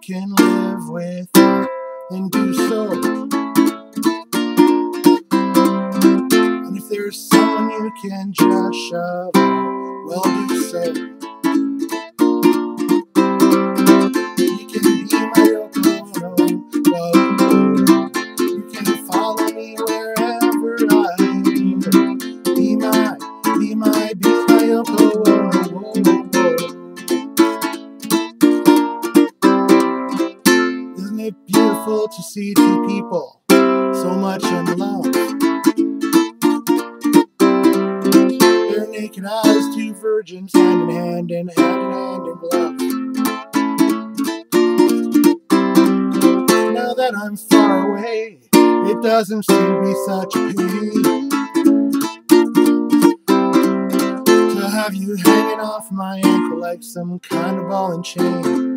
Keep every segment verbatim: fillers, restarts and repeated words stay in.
can live without, then do so. And if there's someone you can just shove out, well, do so. You can be my Yoko, well, you can follow me wherever I go. Be my, be my, be my Yoko, oh, oh, oh. Isn't it beautiful to see two people so much in love? Their naked eyes, two virgins, hand in hand, and hand in hand in glove. Now that I'm far away, it doesn't seem to be such a pain to have you hanging off my ankle like some kind of ball and chain.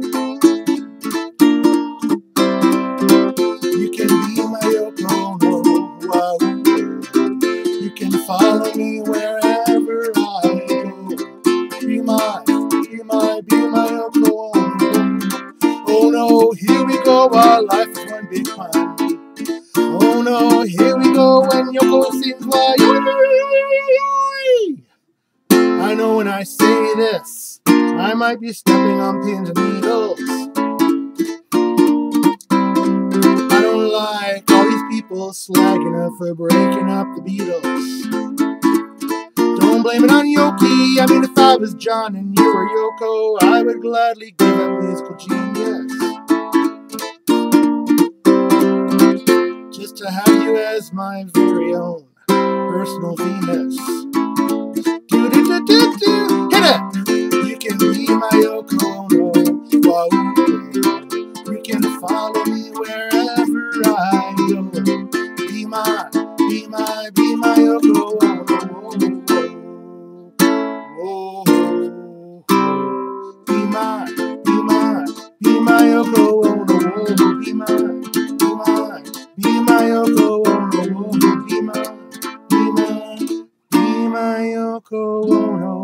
You can be my Yoko, no, wow. You can follow me wherever I go. Be my, be my, be my Yoko. Oh no, here we go, our life is one big fun. Oh no, here we go, when Yoko sings why. I know when I say this, I might be stepping on pins and needles. I don't like all these people slagging her for breaking up the Beatles. Don't blame it on Yoki. I mean, if I was John and you were Yoko, I would gladly give up musical genius just to have you as my very own personal Venus. Do do do do do. Hit it! You can be my Yoko, no, wow. You can follow me wherever I go. Be my, be my, be my Yoko, oh, oh, oh, oh. Be my, be my, be my Yoko, oh, no, oh, be my, be my, be my Yoko, oh, no, oh, be my, be my, be my Yoko, oh, no.